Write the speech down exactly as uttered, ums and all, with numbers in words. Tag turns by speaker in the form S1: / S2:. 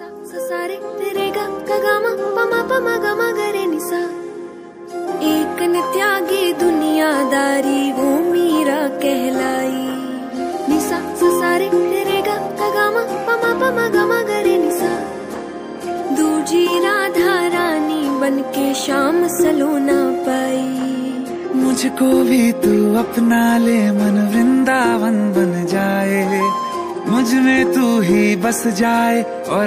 S1: सा सा रे तेरे गा गा गा मा पा मा पा मा गा मा गा रे नि सा। एक न त्यागी दुनियादारी वो मीरा कहलाई। निसा सा सा रे तेरे गा गा गा मा पा मा पा मा गा मा गा रे नि सा। दूजी राधा रानी बनके शाम सलोना पाई।
S2: मुझको भी तू अपना ले मन वृंदावन बन जाए, मुझ में तू ही बस जाए और